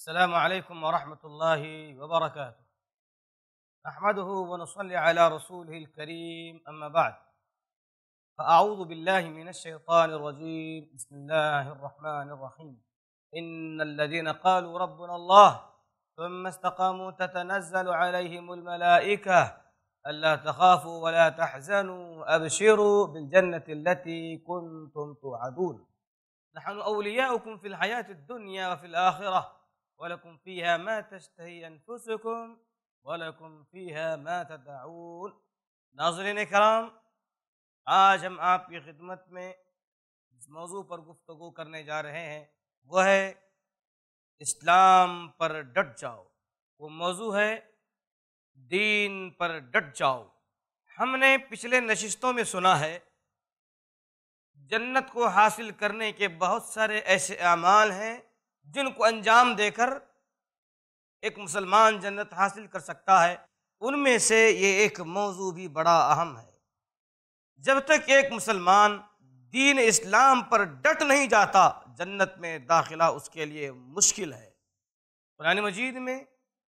السلام عليكم ورحمة الله وبركاته. نحمده ونصلي على رسوله الكريم، أما بعد، فأعوذ بالله من الشيطان الرجيم. بسم الله الرحمن الرحيم. إن الذين قالوا ربنا الله ثم استقاموا تتنزل عليهم الملائكة ألا تخافوا ولا تحزنوا أبشروا بالجنة التي كنتم توعدون. نحن أولياؤكم في الحياة الدنيا وفي الآخرة وَلَكُمْ فِيهَا مَا تَشْتَهِي أَنفُسُكُمْ وَلَكُمْ فِيهَا مَا تَدَعُونَ۔ ناظرین کرام، آج ہم آپ کی خدمت میں جس موضوع پر گفتگو کرنے جا رہے ہیں وہ ہے اسلام پر ڈٹ جاؤ۔ وہ موضوع ہے دین پر ڈٹ جاؤ۔ ہم نے پچھلے نشستوں میں سنا ہے جنت کو حاصل کرنے کے بہت سارے ایسے اعمال ہیں جن کو انجام دے کر ایک مسلمان جنت حاصل کر سکتا ہے۔ ان میں سے یہ ایک موضوع بھی بڑا اہم ہے۔ جب تک ایک مسلمان دین اسلام پر ڈٹ نہیں جاتا، جنت میں داخلہ اس کے لیے مشکل ہے۔ قرآن مجید میں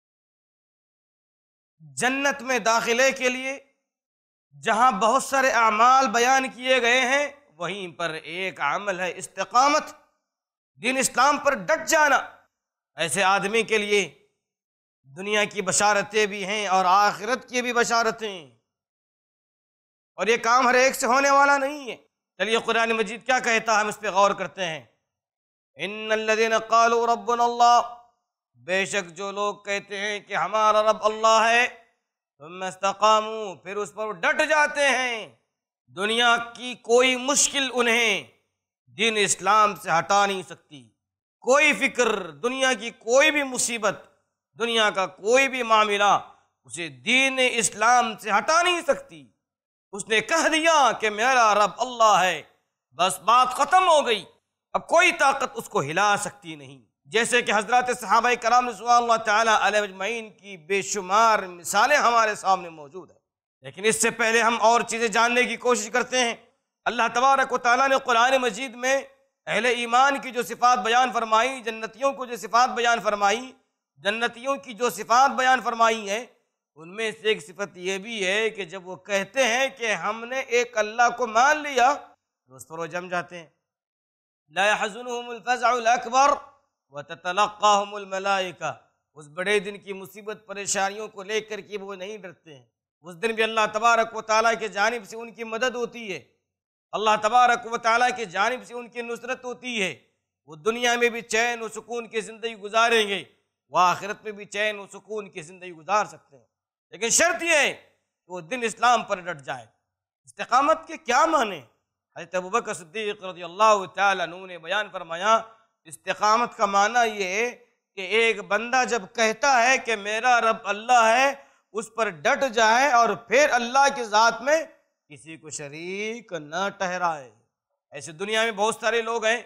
جنت میں داخلے کے لیے جہاں بہت سارے اعمال بیان کیے گئے ہیں، وہیں پر ایک عمل ہے استقامت، دین اسلام پر ڈٹ جانا۔ ایسے آدمی کے لیے دنیا کی بشارتیں بھی ہیں اور آخرت کی بھی بشارتیں، اور یہ کام ہر ایک سے ہونے والا نہیں ہے۔ چلیے قرآن مجید کیا کہتا ہے، ہم اس پہ غور کرتے ہیں۔ ان الذین قالوا ربنا اللہ، بے شک جو لوگ کہتے ہیں کہ ہمارا رب اللہ ہے، ثم استقاموا، پھر اس پر ڈٹ جاتے ہیں، دنیا کی کوئی مشکل انہیں دین اسلام سے ہٹا نہیں سکتی، کوئی فکر، دنیا کی کوئی بھی مصیبت، دنیا کا کوئی بھی معاملہ اسے دین اسلام سے ہٹا نہیں سکتی۔ اس نے کہہ دیا کہ میرا رب اللہ ہے، بس بات ختم ہو گئی، اب کوئی طاقت اس کو ہلا سکتی نہیں۔ جیسے کہ حضرات صحابہ کرام رضوان اللہ تعالیٰ علیہ اجمعین کی بے شمار مثالیں ہمارے سامنے موجود ہیں، لیکن اس سے پہلے ہم اور چیزیں جاننے کی کوشش کرتے ہیں۔ اللہ تبارک و تعالیٰ نے قرآن مجید میں اہل ایمان کی جو صفات بیان فرمائی، جنتیوں کو جو صفات بیان فرمائی، جنتیوں کی جو صفات بیان فرمائی ہیں، ان میں سے ایک صفت یہ بھی ہے کہ جب وہ کہتے ہیں کہ ہم نے ایک اللہ کو مان لیا تو اس پر وہ جم جاتے ہیں۔ لا يحزنهم الفزع الاکبر وتتلقاهم الملائکہ، اس بڑے دن کی مصیبت پریشانیوں کو لے کر کے وہ نہیں ڈرتے ہیں۔ اس دن بھی اللہ تبارک و تعالیٰ کی جانب سے ان کی مدد ہوتی ہے، اللہ تبارک و تعالیٰ کی جانب سے ان کی نصرت ہوتی ہے۔ وہ دنیا میں بھی چین و سکون کی زندگی گزاریں گے، وہ آخرت میں بھی چین و سکون کی زندگی گزار سکتے ہیں، لیکن شرط یہ ہے کہ وہ دین اسلام پر ڈٹ جائے۔ استقامت کے کیا معنی؟ حضرت ابوبکر صدیق رضی اللہ تعالیٰ عنہ نے بیان فرمایا، استقامت کا معنی یہ ہے کہ ایک بندہ جب کہتا ہے کہ میرا رب اللہ ہے، اس پر ڈٹ جائے اور پھر اللہ کی ذات میں کسی کو شریک نہ ٹھہرائے۔ ایسے دنیا میں بہت سارے لوگ ہیں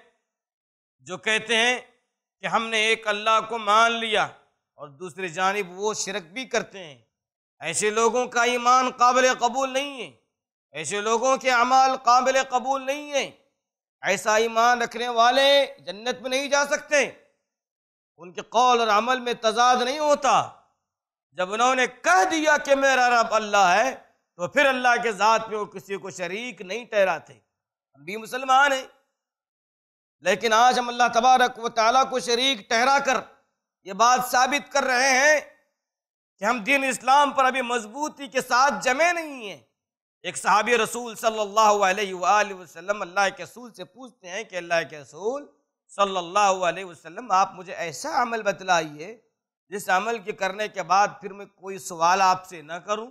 جو کہتے ہیں کہ ہم نے ایک اللہ کو مان لیا، اور دوسری جانب وہ شرک بھی کرتے ہیں۔ ایسے لوگوں کا ایمان قابل قبول نہیں ہے، ایسے لوگوں کے اعمال قابل قبول نہیں ہیں۔ ایسا ایمان رکھنے والے جنت میں نہیں جا سکتے، ان کے قول اور عمل میں تضاد نہیں ہوتا۔ جب انہوں نے کہہ دیا کہ میرا رب اللہ ہے تو پھر اللہ کے ذات میں وہ کسی کو شریک نہیں ٹھہراتے۔ ہم بھی مسلمان ہیں، لیکن آج ہم اللہ تبارک و تعالیٰ کو شریک ٹھہرا کر یہ بات ثابت کر رہے ہیں کہ ہم دین اسلام پر ابھی مضبوطی کے ساتھ جمے نہیں ہیں۔ ایک صحابی رسول صلی اللہ علیہ وآلہ وسلم اللہ کے رسول سے پوچھتے ہیں کہ اللہ کے رسول صلی اللہ علیہ وسلم، آپ مجھے ایسا عمل بتلائیے جس عمل کے کرنے کے بعد پھر میں کوئی سوال آپ سے نہ کروں۔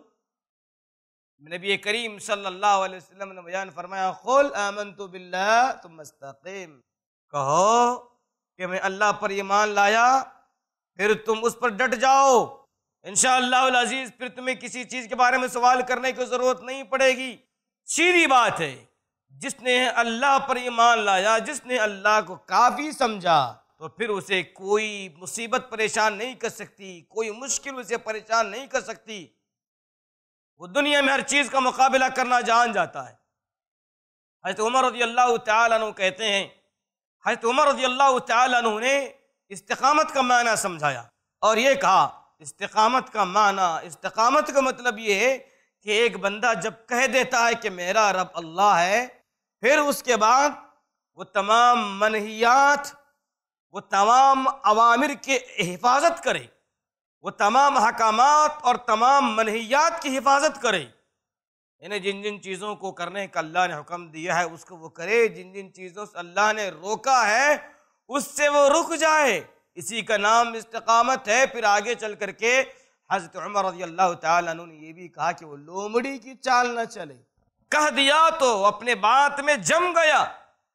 نبی کریم صلی اللہ علیہ وسلم نے بیان فرمایا، قل آمنت باللہ ثم استقم، کہو کہ میں اللہ پر ایمان لایا، پھر تم اس پر ڈٹ جاؤ، انشاءاللہ العزیز پھر تمہیں کسی چیز کے بارے میں سوال کرنے کی ضرورت نہیں پڑے گی۔ سیدھی بات ہے، جس نے اللہ پر ایمان لایا، جس نے اللہ کو کافی سمجھا، تو پھر اسے کوئی مصیبت پریشان نہیں کر سکتی، کوئی مشکل اسے پریشان نہیں کر سکتی۔ وہ دنیا میں ہر چیز کا مقابلہ کرنا جان جاتا ہے۔ حضرت عمر رضی اللہ تعالیٰ عنہ کہتے ہیں، حضرت عمر رضی اللہ تعالیٰ عنہ نے استقامت کا معنی سمجھایا اور یہ کہا استقامت کا معنی، استقامت کا مطلب یہ ہے کہ ایک بندہ جب کہہ دیتا ہے کہ میرا رب اللہ ہے، پھر اس کے بعد وہ تمام منہیات، وہ تمام اوامر کی حفاظت کرے، وہ تمام احکامات اور تمام منہیات کی حفاظت کرے، یعنی جن جن چیزوں کو کرنے کا اللہ نے حکم دیا ہے اس کو وہ کرے، جن جن چیزوں سے اللہ نے روکا ہے اس سے وہ رک جائے، اسی کا نام استقامت ہے۔ پھر آگے چل کر کے حضرت عمر رضی اللہ تعالیٰ عنہ نے یہ بھی کہا کہ وہ لومڑی کی چال نہ چلے، کہہ دیا تو اپنے بات میں جم گیا،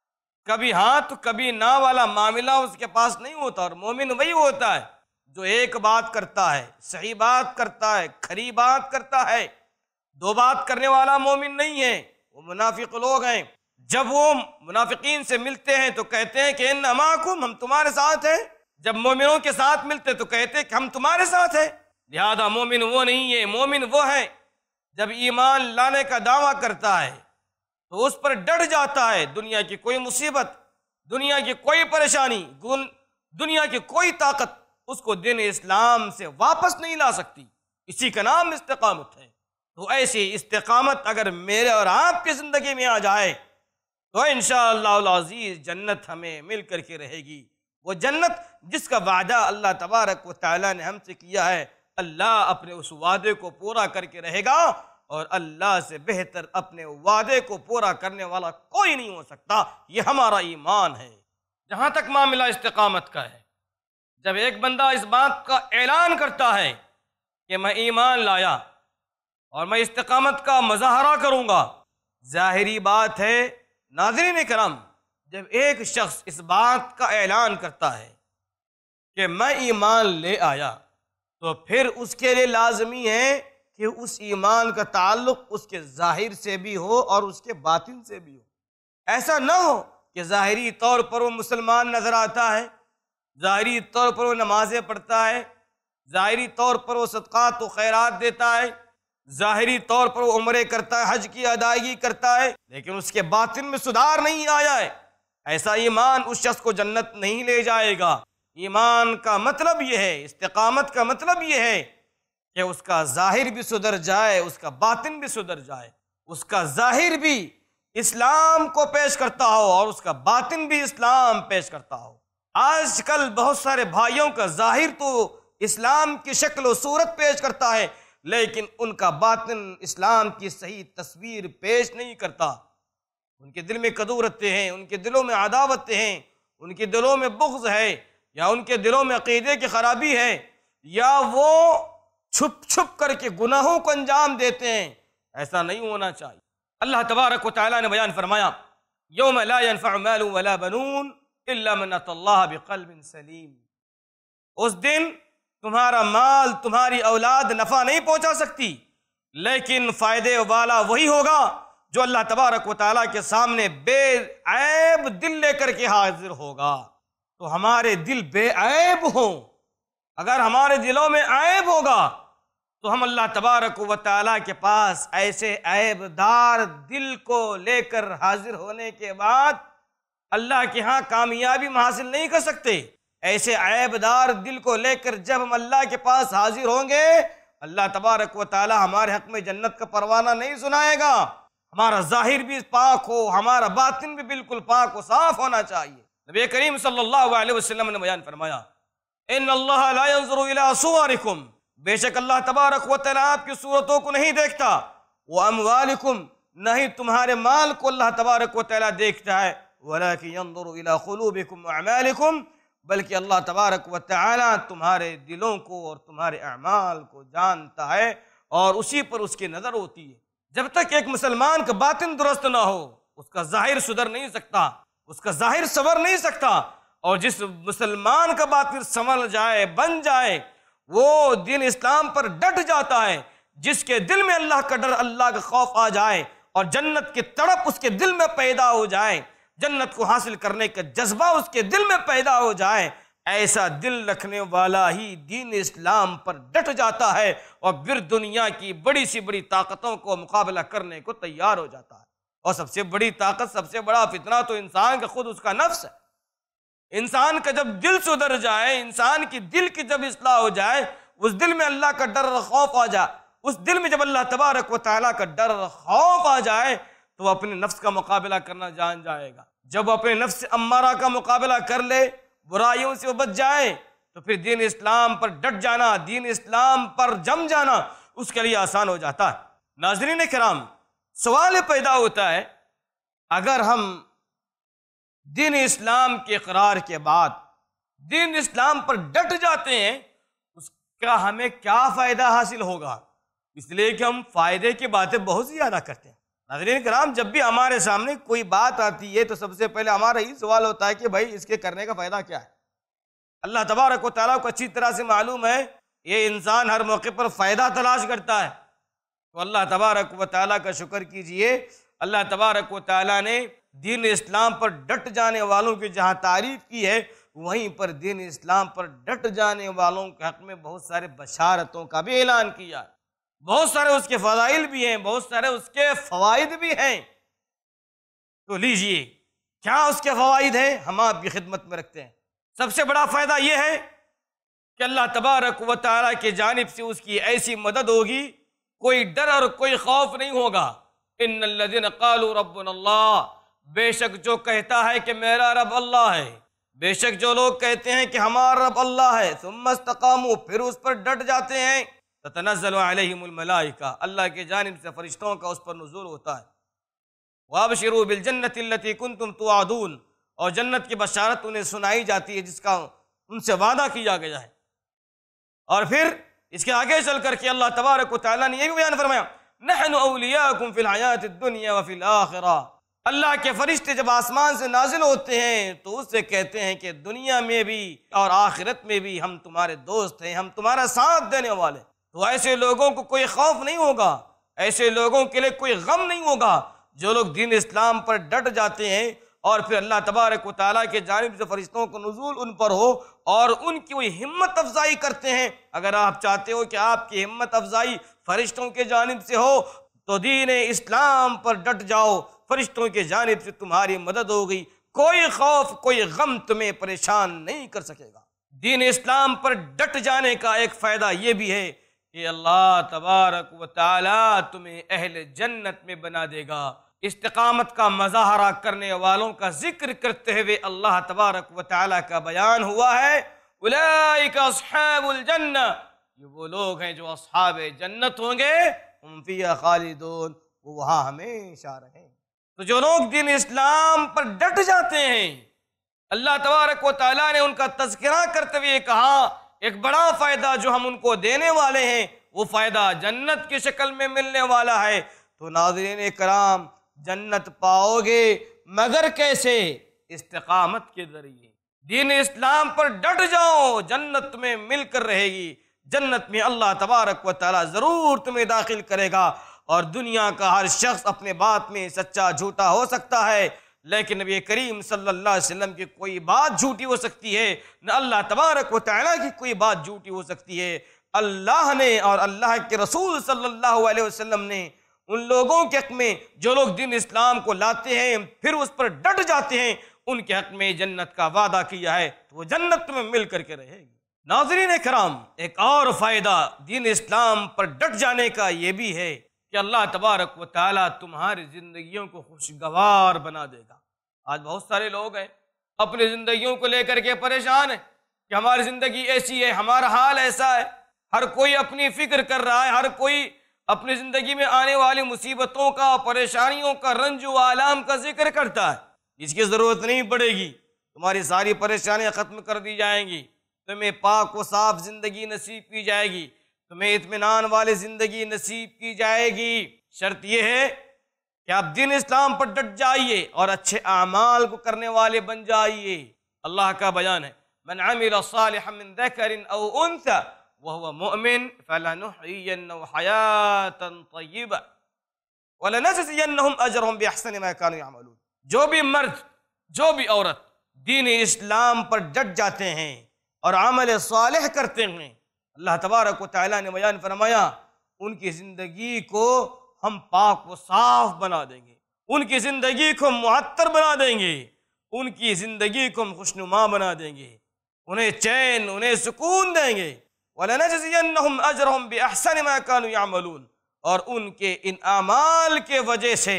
کبھی ہاں تو کبھی نہ والا معاملہ اس کے پاس نہیں ہوتا، اور مومن وہی ہوتا ہے جو ایک بات کرتا ہے، صحیح بات کرتا ہے، کھری بات کرتا ہے، دو بات کرنے والا مومن نہیں ہے، وہ منافق لوگ ہیں۔ جب وہ منافقین سے ملتے ہیں تو کہتے ہیں کہ انا معکم، ہم تمہارے ساتھ ہیں، جب مومنوں کے ساتھ ملتے تو کہتے ہیں کہ ہم تمہارے ساتھ ہیں۔ لہذا مومن وہ نہیں ہے، مومن وہ ہے جب ایمان لانے کا دعویٰ کرتا ہے تو اس پر ڈٹ جاتا ہے، دنیا کی کوئی مصیبت، دنیا کی کوئی پریشانی، دنیا کی کوئی طاقت اس کو دین اسلام سے واپس نہیں لا سکتی، اسی کا نام استقامت ہے۔ تو ایسی استقامت اگر میرے اور آپ کی زندگی میں آ جائے تو انشاءاللہ العزیز جنت ہمیں مل کر کے رہے گی، وہ جنت جس کا وعدہ اللہ تبارک و تعالیٰ نے ہم سے کیا ہے، اللہ اپنے اس وعدے کو پورا کر کے رہے گا، اور اللہ سے بہتر اپنے وعدے کو پورا کرنے والا کوئی نہیں ہو سکتا، یہ ہمارا ایمان ہے۔ جہاں تک معاملہ استقامت کا ہے، جب ایک بندہ اس بات کا اعلان کرتا ہے کہ میں ایمان لایا اور میں استقامت کا مظاہرہ کروں گا، ظاہری بات ہے ناظرین کرام، جب ایک شخص اس بات کا اعلان کرتا ہے کہ میں ایمان لے آیا تو پھر اس کے لیے لازمی ہے کہ اس ایمان کا تعلق اس کے ظاہر سے بھی ہو اور اس کے باطن سے بھی ہو۔ ایسا نہ ہو کہ ظاہری طور پر وہ مسلمان نظر آتا ہے، ظاہری طور پر وہ نمازیں پڑھتا ہے، ظاہری طور پر وہ صدقات و خیرات دیتا ہے، ظاہری طور پر وہ عمرے کرتا ہے، حج کی ادائیگی کرتا ہے، لیکن اس کے باطن میں سدھار نہیں آیا ہے، ایسا ایمان اس شخص کو جنت نہیں لے جائے گا۔ ایمان کا مطلب یہ ہے، استقامت کا مطلب یہ ہے کہ اس کا ظاہر بھی سدھر جائے، اس کا باطن بھی سدھر جائے، اس کا ظاہر بھی اسلام کو پیش کرتا ہو اور اس کا باطن بھی اسلام پیش کرتا ہو۔ آج کل بہت سارے بھائیوں کا ظاہر تو اسلام کی شکل و صورت پیش کرتا ہے، لیکن ان کا باطن اسلام کی صحیح تصویر پیش نہیں کرتا، ان کے دل میں کدورتیں ہیں، ان کے دلوں میں عداوتیں ہیں، ان کے دلوں میں بغض ہے، یا ان کے دلوں میں عقیدے کی خرابی ہے، یا وہ چھپ چھپ کر کے گناہوں کو انجام دیتے ہیں۔ ایسا نہیں ہونا چاہیے۔ اللہ تبارک و تعالیٰ نے بیان فرمایا یوم لا ينفع مال ولا بنون الا من اتى اللہ بقلب سلیم، اس دن تمہارا مال، تمہاری اولاد نفع نہیں پہنچا سکتی، لیکن فائدے والا وہی ہوگا جو اللہ تبارک و تعالیٰ کے سامنے بے عیب دل لے کر کے حاضر ہوگا۔ تو ہمارے دل بے عیب ہوں، اگر ہمارے دلوں میں عیب ہوگا تو ہم اللہ تبارک و تعالیٰ کے پاس ایسے عیب دار دل کو لے کر حاضر ہونے کے بعد اللہ کے ہاں کامیابی حاصل نہیں کر سکتے۔ ایسے عیب دار دل کو لے کر جب ہم اللہ کے پاس حاضر ہوں گے، اللہ تبارک و تعالیٰ ہمارے حق میں جنت کا پروانہ نہیں سنائے گا۔ ہمارا ظاہر بھی پاک ہو، ہمارا باطن بھی بالکل پاک و صاف ہونا چاہیے۔ نبی کریم صلی اللہ علیہ وسلم نے بیان فرمایا ان اللہ لا ينظر الى صورکم، بے شک اللہ تبارک و تعالیٰ آپ کی صورتوں کو نہیں دیکھتا، واموالکم، نہیں تمہارے مال کو اللہ تبارک و تعالیٰ دیکھتا ہے، ولکن ينظر الى قلوبکم واعمالکم، بلکہ اللہ تبارک و تعالیٰ تمہارے دلوں کو اور تمہارے اعمال کو جانتا ہے اور اسی پر اس کی نظر ہوتی ہے۔ جب تک ایک مسلمان کا باطن درست نہ ہو اس کا ظاہر سدھر نہیں سکتا، اس کا ظاہر سنور نہیں سکتا، اور جس مسلمان کا باطن سنور جائے، بن جائے، وہ دین اسلام پر ڈٹ جاتا ہے، جس کے دل میں اللہ کا ڈر، اللہ کا خوف آ جائے اور جنت کی تڑپ اس کے دل میں پیدا ہو جائے، جنت کو حاصل کرنے کا جذبہ اس کے دل میں پیدا ہو جائے، ایسا دل رکھنے والا ہی دین اسلام پر ڈٹ جاتا ہے اور پھر دنیا کی بڑی سی بڑی طاقتوں کو مقابلہ کرنے کو تیار ہو جاتا ہے۔ اور سب سے بڑی طاقت، سب سے بڑا فتنہ تو انسان کا خود اس کا نفس ہے۔ انسان کا جب دل سدھر جائے، انسان کی دل کی جب اصلاح ہو جائے، اس دل میں اللہ کا ڈر اور خوف آ جائے، اس دل میں جب اللہ تبارک و تعالیٰ کا ڈر اور خوف آ جائے تو وہ اپنے نفس کا مقابلہ کرنا جان جائے گا۔ جب وہ اپنے نفس امارہ کا مقابلہ کر لے، برائیوں سے وہ بچ جائے، تو پھر دین اسلام پر ڈٹ جانا، دین اسلام پر جم جانا اس کے لیے آسان ہو جاتا ہے۔ ناظرین کرام، سوال پیدا ہوتا ہے، اگر ہم دین اسلام کے اقرار کے بعد دین اسلام پر ڈٹ جاتے ہیں، اس کا ہمیں کیا فائدہ حاصل ہوگا؟ اس لیے کہ ہم فائدے کی باتیں بہت زیادہ کرتے ہیں۔ ناظرین کرام، جب بھی ہمارے سامنے کوئی بات آتی ہے تو سب سے پہلے ہمارا یہ سوال ہوتا ہے کہ بھائی اس کے کرنے کا فائدہ کیا ہے؟ اللہ تبارک و تعالیٰ کو اچھی طرح سے معلوم ہے یہ انسان ہر موقع پر فائدہ تلاش کرتا ہے، تو اللہ تبارک و تعالیٰ کا شکر کیجئے، اللہ تبارک و تعالیٰ نے دین اسلام پر ڈٹ جانے والوں کی جہاں تعریف کی ہے، وہیں پر دین اسلام پر ڈٹ جانے والوں کے حق میں بہت سارے بشارتوں کا بھی اعلان کیا ہے۔ بہت سارے اس کے فضائل بھی ہیں، بہت سارے اس کے فوائد بھی ہیں۔ تو لیجئے کیا اس کے فوائد ہیں، ہم آپ کی خدمت میں رکھتے ہیں۔ سب سے بڑا فائدہ یہ ہے کہ اللہ تبارک و تعالیٰ کی جانب سے اس کی ایسی مدد ہوگی، کوئی ڈر اور کوئی خوف نہیں ہوگا۔ ان الذین قالوا ربنا اللہ، بے شک جو کہتا ہے کہ میرا رب اللہ ہے، بے شک جو لوگ کہتے ہیں کہ ہمارا رب اللہ ہے، ثم استقاموا، پھر اس پر ڈٹ جاتے ہیں، تتنزل علیہم الملائکہ، اللہ کی جانب سے فرشتوں کا اس پر نزول ہوتا ہے۔ وابشروا بالجنۃ التی کنتم توعدون، اور جنت کی بشارت انہیں سنائی جاتی ہے جس کا ان سے وعدہ کیا گیا ہے۔ اور پھر اس کے آگے چل کر کے اللہ تبارک و تعالیٰ نے یہ بھی بیان فرمایا، نحن اولیاءکم فی الحیاۃ الدنیا وفی الآخرہ، اللہ کے فرشتے جب آسمان سے نازل ہوتے ہیں تو اس سے کہتے ہیں کہ دنیا میں بھی اور آخرت میں بھی ہم تمہارے دوست ہیں، ہم تمہارا ساتھ دینے والے۔ تو ایسے لوگوں کو کوئی خوف نہیں ہوگا، ایسے لوگوں کے لیے کوئی غم نہیں ہوگا جو لوگ دین اسلام پر ڈٹ جاتے ہیں اور پھر اللہ تبارک و تعالیٰ کے جانب سے فرشتوں کو نزول ان پر ہو اور ان کی وہی ہمت افزائی کرتے ہیں۔ اگر آپ چاہتے ہو کہ آپ کی ہمت افزائی فرشتوں کے جانب سے ہو تو دین اسلام پر ڈٹ جاؤ، فرشتوں کے جانب سے تمہاری مدد ہوگی، کوئی خوف کوئی غم تمہیں پریشان نہیں کر سکے گا۔ دین اسلام پر ڈٹ جانے کا ایک فائدہ یہ بھی ہے کہ اللہ تبارک و تعالیٰ تمہیں اہل جنت میں بنا دے گا۔ استقامت کا مظاہرہ کرنے والوں کا ذکر کرتے ہوئے اللہ تبارک و تعالیٰ کا بیان ہوا ہے، اولئک اصحاب الجنہ، یہ وہ لوگ ہیں جو اصحاب جنت ہوں گے، ہم فیہا خالدون، وہ وہاں ہمیشہ رہیں۔ تو جو لوگ دین اسلام پر ڈٹ جاتے ہیں، اللہ تبارک و تعالیٰ نے ان کا تذکرہ کرتے ہوئے کہا ایک بڑا فائدہ جو ہم ان کو دینے والے ہیں، وہ فائدہ جنت کی شکل میں ملنے والا ہے۔ تو ناظرین کرام، جنت پاؤ گے مگر کیسے؟ استقامت کے ذریعے۔ دین اسلام پر ڈٹ جاؤ، جنت تمہیں مل کر رہے گی، جنت میں اللہ تبارک و تعالیٰ ضرور تمہیں داخل کرے گا۔ اور دنیا کا ہر شخص اپنے بات میں سچا جھوٹا ہو سکتا ہے، لیکن نبی کریم صلی اللہ علیہ وسلم کی کوئی بات جھوٹی ہو سکتی ہے، نہ اللہ تبارک و تعالیٰ کی کوئی بات جھوٹی ہو سکتی ہے۔ اللہ نے اور اللہ کے رسول صلی اللہ علیہ وسلم نے ان لوگوں کے حق میں جو لوگ دین اسلام کو لاتے ہیں پھر اس پر ڈٹ جاتے ہیں، ان کے حق میں جنت کا وعدہ کیا ہے، تو وہ جنت میں مل کر کے رہے گی۔ ناظرین کرام، ایک اور فائدہ دین اسلام پر ڈٹ جانے کا یہ بھی ہے کہ اللہ تبارک و تعالیٰ تمہاری زندگیوں کو خوشگوار بنا دے گا۔ آج بہت سارے لوگ ہیں اپنی زندگیوں کو لے کر کے پریشان ہیں کہ ہماری زندگی ایسی ہے، ہمارا حال ایسا ہے، ہر کوئی اپنی فکر کر رہا ہے، ہر کوئی اپنی زندگی میں آنے والی مصیبتوں کا، پریشانیوں کا، رنج و آلام کا ذکر کرتا ہے۔ اس کی ضرورت نہیں پڑے گی، تمہاری ساری پریشانیاں ختم کر دی جائیں گی، تمہیں پاک و صاف زندگی نصیب کی جائے گی، تمہیں اطمینان والی زندگی نصیب کی جائے گی۔ شرط یہ ہے کہ آپ دین اسلام پر ڈٹ جائیے اور اچھے اعمال کو کرنے والے بن جائیے۔ اللہ کا بیان ہے، من عمل صالحا من ذکر او انثى وهو مؤمن فلنحيينه حياة طيبة ولنجزينهم اجرهم باحسن ما كانوا يعملون۔ جو بھی مرد، جو بھی عورت دین اسلام پر ڈٹ جاتے ہیں اور عمل صالح کرتے ہیں، اللہ تبارک و تعالیٰ نے بیان فرمایا ان کی زندگی کو ہم پاک و صاف بنا دیں گے، ان کی زندگی کو معطر بنا دیں گے، ان کی زندگی کو ہم خوشنما بنا دیں گے، انہیں چین، انہیں سکون دیں گے۔ وَلَنَجْزِيَنَّهُمْ أَجْرَهُمْ بِأَحْسَنِ مَا كَانُوا يَعْمَلُونَ، اور ان کے ان اعمال کے وجہ سے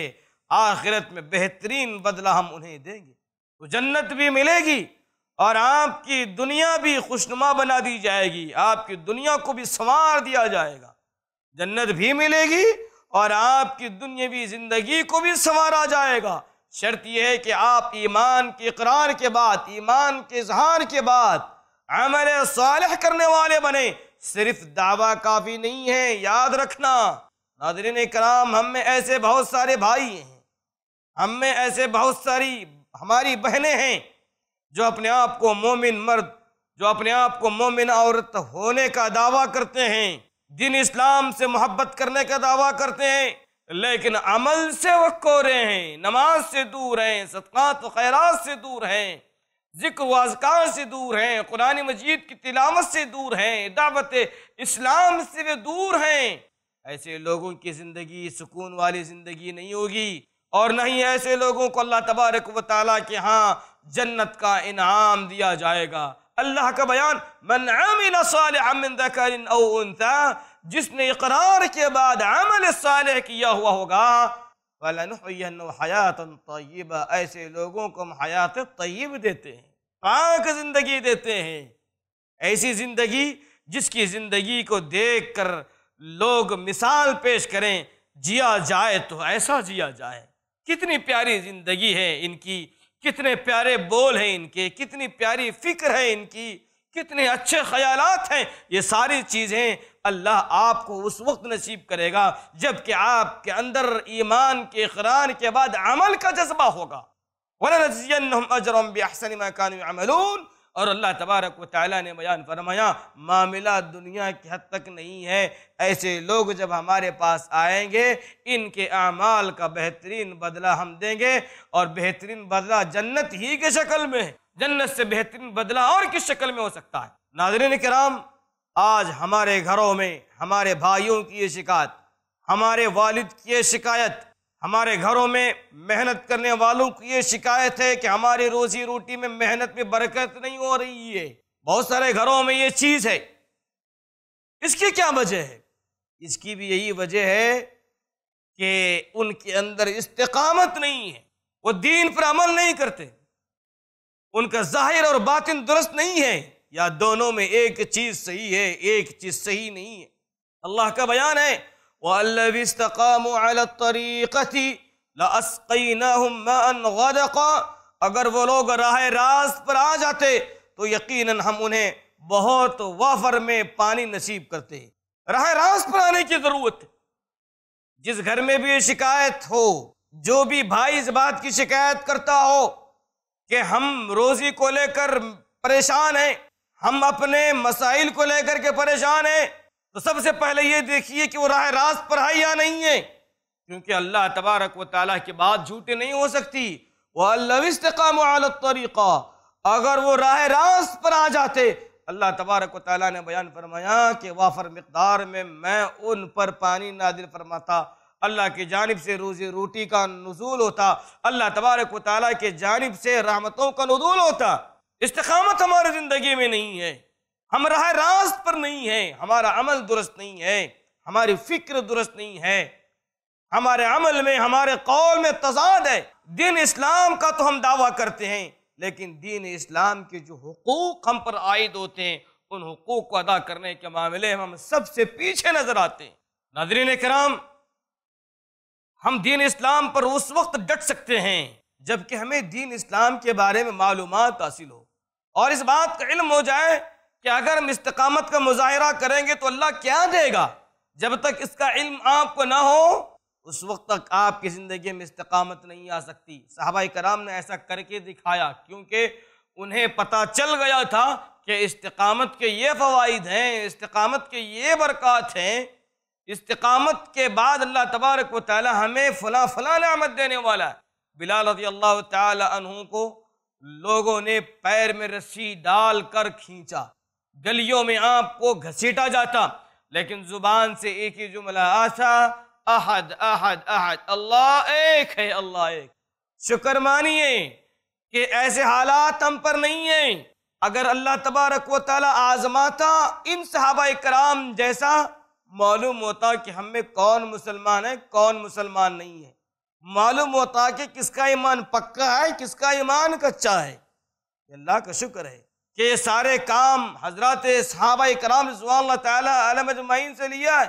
آخرت میں بہترین بدلہ ہم انہیں دیں گے۔ تو جنت بھی ملے گی اور آپ کی دنیا بھی خوشنما بنا دی جائے گی، آپ کی دنیا کو بھی سنوار دیا جائے گا۔ جنت بھی ملے گی اور آپ کی دنیاوی زندگی کو بھی سنوارا جائے گا۔ شرط یہ ہے کہ آپ ایمان کے اقرار کے بعد، ایمان کے اظہار کے بعد عمل صالح کرنے والے بنیں۔ صرف دعویٰ کافی نہیں ہے، یاد رکھنا ناظرین کرام، ہم میں ایسے بہت سارے بھائی ہیں، ہم میں ایسے بہت ساری ہماری بہنیں ہیں جو اپنے آپ کو مومن مرد، جو اپنے آپ کو مومن عورت ہونے کا دعویٰ کرتے ہیں، دین اسلام سے محبت کرنے کا دعویٰ کرتے ہیں، لیکن عمل سے وہ کورے ہیں، نماز سے دور ہیں، صدقات و خیرات سے دور ہیں، ذکر و اذکار سے دور ہیں، قرآن مجید کی تلاوت سے دور ہیں، دعوت اسلام سے وہ دور ہیں۔ ایسے لوگوں کی زندگی سکون والی زندگی نہیں ہوگی، اور نہ ہی ایسے لوگوں کو اللہ تبارک و تعالیٰ کے ہاں جنت کا انعام دیا جائے گا۔ اللہ کا بیان، من عمل صالحا من ذکر او انثی، جس نے اقرار کے بعد عمل صالح کیا ہوا ہوگا، فَلَنُحْيِيَنَّهُ حَيَاةً طَيِّبَةً، ایسے لوگوں کو ہم حیات طیب دیتے ہیں، پاک زندگی دیتے ہیں، ایسی زندگی جس کی زندگی کو دیکھ کر لوگ مثال پیش کریں، جیا جائے تو ایسا جیا جائے۔ کتنی پیاری زندگی ہے ان کی، کتنے پیارے بول ہیں ان کے، کتنی پیاری فکر ہے ان کی، کتنے اچھے خیالات ہیں۔ یہ ساری چیزیں اللہ آپ کو اس وقت نصیب کرے گا جب کہ آپ کے اندر ایمان کے اقرار کے بعد عمل کا جذبہ ہوگا۔ وَلَنَجْزِيَنَّهُمْ أَجْرًا بِأَحْسَنِ مَا كَانُوا يَعْمَلُونَ، اور اللہ تبارک و تعالیٰ نے بیان فرمایا معاملہ دنیا کی حد تک نہیں ہے، ایسے لوگ جب ہمارے پاس آئیں گے ان کے اعمال کا بہترین بدلہ ہم دیں گے، اور بہترین بدلہ جنت ہی کے شکل میں ہے۔ جنت سے بہترین بدلہ اور کس شکل میں ہو سکتا ہے؟ ناظرین کرام، آج ہمارے گھروں میں ہمارے بھائیوں کی یہ شکایت، ہمارے والد کی یہ شکایت، ہمارے گھروں میں محنت کرنے والوں کی یہ شکایت ہے کہ ہماری روزی روٹی میں محنت میں برکت نہیں ہو رہی ہے۔ بہت سارے گھروں میں یہ چیز ہے۔ اس کی کیا وجہ ہے؟ اس کی بھی یہی وجہ ہے کہ ان کے اندر استقامت نہیں ہے، وہ دین پر عمل نہیں کرتے، ان کا ظاہر اور باطن درست نہیں ہے، یا دونوں میں ایک چیز صحیح ہے ایک چیز صحیح نہیں ہے۔ اللہ کا بیان ہے، وَالَّذِي اسْتَقَامُوا عَلَى الطَّرِيقَةِ لَأَسْقَيْنَاهُمْ مَاءً غَدَقًا، اگر وہ لوگ راہ راست پر آ جاتے تو یقیناً ہم انہیں بہت وافر میں پانی نصیب کرتے ہیں۔ راہ راست پر آنے کی ضرورت ہے۔ جس گھر میں بھی یہ شکایت ہو، جو بھی بھائی اس بات کی شکایت کرتا ہو کہ ہم روزی کو لے کر پریشان ہیں، ہم اپنے مسائل کو لے کر کے پریشان ہیں، تو سب سے پہلے یہ دیکھیے کہ وہ راہ راست پر ہے یا نہیں ہے، کیونکہ اللہ تبارک و تعالیٰ کی بات جھوٹی نہیں ہو سکتی۔ وَالَّذِي اسْتَقَامُوا عَلَى الطَّرِيقَةِ، اگر وہ راہ راست پر آ جاتے، اللہ تبارک و تعالیٰ نے بیان فرمایا کہ وافر مقدار میں میں ان پر پانی نازل فرماتا، اللہ کی جانب سے روزی روٹی کا نزول ہوتا، اللہ تبارک و تعالیٰ کی جانب سے رحمتوں کا نزول ہوتا۔ استقامت ہماری زندگی میں نہیں ہے، ہم راہ راست پر نہیں ہیں، ہمارا عمل درست نہیں ہے، ہماری فکر درست نہیں ہے، ہمارے عمل میں ہمارے قول میں تضاد ہے۔ دین اسلام کا تو ہم دعویٰ کرتے ہیں، لیکن دین اسلام کے جو حقوق ہم پر عائد ہوتے ہیں ان حقوق کو ادا کرنے کے معاملے میں ہم سب سے پیچھے نظر آتے ہیں۔ ناظرین کرام، ہم دین اسلام پر اس وقت ڈٹ سکتے ہیں جبکہ ہمیں دین اسلام کے بارے میں معلومات حاصل ہو اور اس بات کا علم ہو جائے کہ اگر ہم استقامت کا مظاہرہ کریں گے تو اللہ کیا دے گا۔ جب تک اس کا علم آپ کو نہ ہو اس وقت تک آپ کی زندگی میں استقامت نہیں آ سکتی۔ صحابہ کرام نے ایسا کر کے دکھایا، کیونکہ انہیں پتہ چل گیا تھا کہ استقامت کے یہ فوائد ہیں، استقامت کے یہ برکات ہیں، استقامت کے بعد اللہ تبارک و تعالی ہمیں فلاں نعمت دینے والا ہے۔ بلال رضی اللہ تعالی عنہ کو لوگوں نے پیر میں رسی ڈال کر کھینچا، گلیوں میں آپ کو گھسیٹا جاتا، لیکن زبان سے ایک ہی جملہ آتا، احد احد احد، اللہ ایک ہے، اللہ ایک۔ شکر مانیے کہ ایسے حالات ہم پر نہیں ہیں۔ اگر اللہ تبارک و تعالیٰ آزماتا ان صحابہ کرام جیسا، معلوم ہوتا کہ ہم میں کون مسلمان ہے کون مسلمان نہیں ہے، معلوم ہوتا کہ کس کا ایمان پکا ہے کس کا ایمان کچا ہے۔ اللہ کا شکر ہے کہ یہ سارے کام حضرات صحابہ کرام رضوان اللہ تعالیٰ علیہم اجمعین سے لیا ہے،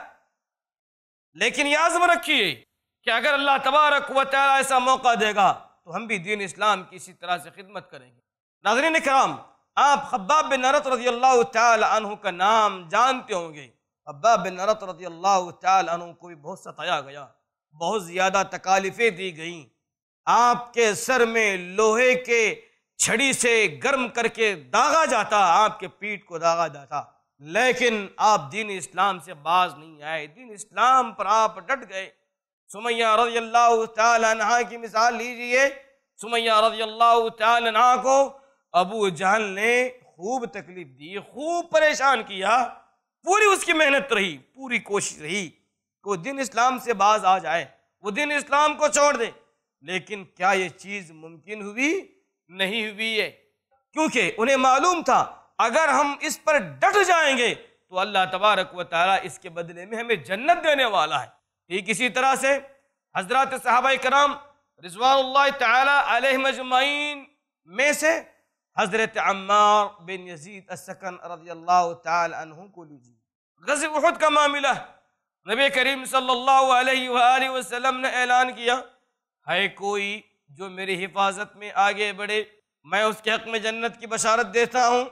لیکن یہ عزم رکھیے کہ اگر اللہ تبارک و تعالیٰ ایسا موقع دے گا تو ہم بھی دین اسلام کی اسی طرح سے خدمت کریں گے۔ ناظرین کرام، آپ خباب بن ارت رضی اللہ تعالی عنہ کا نام جانتے ہوں گے۔ خباب بن ارت رضی اللہ تعالی عنہ کو بھی بہت ستایا گیا، بہت زیادہ تکالیفیں دی گئیں، آپ کے سر میں لوہے کے چھڑی سے گرم کر کے داغا جاتا، آپ کے پیٹھ کو داغا جاتا، لیکن آپ دین اسلام سے باز نہیں آئے، دین اسلام پر آپ ڈٹ گئے۔ سمیہ رضی اللہ تعالی عنہ کی مثال لیجئے، سمیہ رضی اللہ تعالی عنہ کو ابو جہل نے خوب تکلیف دی، خوب پریشان کیا، پوری اس کی محنت رہی، پوری کوشش رہی کہ وہ دین اسلام سے باز آ جائے، وہ دین اسلام کو چھوڑ دے، لیکن کیا یہ چیز ممکن ہوئی؟ نہیں ہوئی ہے، کیونکہ انہیں معلوم تھا اگر ہم اس پر ڈٹ جائیں گے تو اللہ تبارک و تعالیٰ اس کے بدلے میں ہمیں جنت دینے والا ہے۔ ٹھیک اسی طرح سے حضرات صحابہ کرام رضوان اللہ تعالیٰ علیہم اجمعین میں سے حضرت عمار بن یزید السکن رضی اللہ تعالی عنہ کو لیجیے۔ غزوہ احد کا معاملہ، نبی کریم صلی اللہ علیہ وآلہ وسلم نے اعلان کیا، ہے کوئی جو میری حفاظت میں آگے بڑھے میں اس کے حق میں جنت کی بشارت دیتا ہوں۔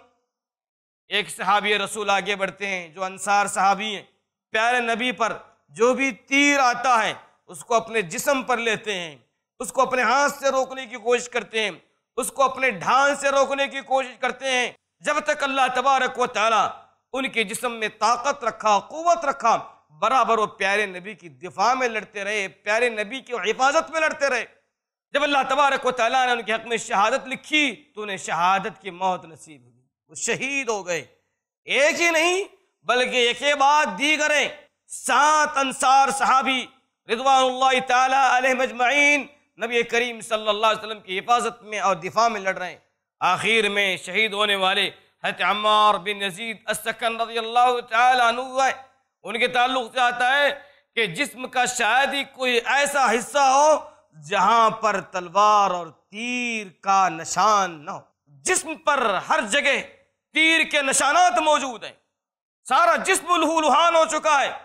ایک صحابی رسول آگے بڑھتے ہیں جو انصار صحابی ہیں، پیارے نبی پر جو بھی تیر آتا ہے اس کو اپنے جسم پر لیتے ہیں، اس کو اپنے ہاتھ سے روکنے کی کوشش کرتے ہیں، اس کو اپنے ڈھال سے روکنے کی کوشش کرتے ہیں، جب تک اللہ تبارک و تعالیٰ ان کے جسم میں طاقت رکھا، قوت رکھا، برابر وہ پیارے نبی کی دفاع میں لڑتے رہے، پیارے نبی کی حفاظت میں لڑتے رہے۔ جب اللہ تبارک و تعالیٰ نے ان کے حق میں شہادت لکھی تو انہیں شہادت کی موت نصیب ہوئی، وہ شہید ہو گئے۔ ایک ہی نہیں بلکہ ایک کے بعد دیگریں 7 انصار صحابی رضوان اللہ تعالیٰ علیہم اجمعین نبی کریم صلی اللہ علیہ وسلم کی حفاظت میں اور دفاع میں لڑ رہے ہیں۔ آخر میں شہید ہونے والے حضرت عمار بن یزید السکن رضی اللہ تعالیٰ عنہ ہے۔ ان کے تعلق سے آتا ہے کہ جسم کا شاید ہی کوئی ایسا حصہ ہو جہاں پر تلوار اور تیر کا نشان نہ ہو، جسم پر ہر جگہ تیر کے نشانات موجود ہیں، سارا جسم لہو لہان ہو چکا ہے،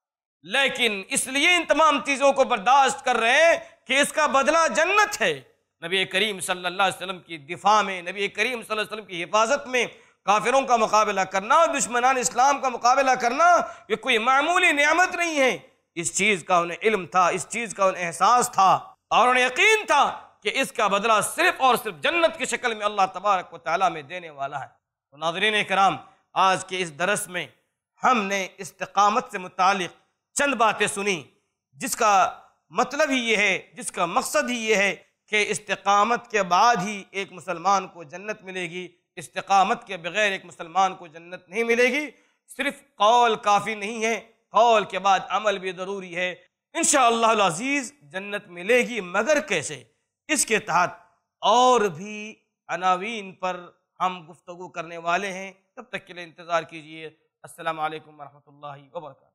لیکن اس لیے ان تمام چیزوں کو برداشت کر رہے ہیں کہ اس کا بدلہ جنت ہے۔ نبی کریم صلی اللہ علیہ وسلم کی دفاع میں، نبی کریم صلی اللہ علیہ وسلم کی حفاظت میں کافروں کا مقابلہ کرنا اور دشمنان اسلام کا مقابلہ کرنا یہ کوئی معمولی نعمت نہیں ہے۔ اس چیز کا انہیں علم تھا، اس چیز کا انہیں احساس تھا اور انہیں یقین تھا کہ اس کا بدلہ صرف اور صرف جنت کی شکل میں اللہ تبارک و تعالیٰ میں دینے والا ہے۔ تو ناظرین کرام، آج کے اس درس میں ہم نے استقامت سے متعلق چند باتیں سنی، جس کا مطلب ہی یہ ہے، جس کا مقصد ہی یہ ہے کہ استقامت کے بعد ہی ایک مسلمان کو جنت ملے گی، استقامت کے بغیر ایک مسلمان کو جنت نہیں ملے گی۔ صرف قول کافی نہیں ہے، قول کے بعد عمل بھی ضروری ہے۔ انشاءاللہ العزیز جنت ملے گی، مگر کیسے؟ اس کے تحت اور بھی عناوین پر ہم گفتگو کرنے والے ہیں، تب تک کے لیے انتظار کیجیے۔ السلام علیکم ورحمۃ اللہ وبرکاتہ۔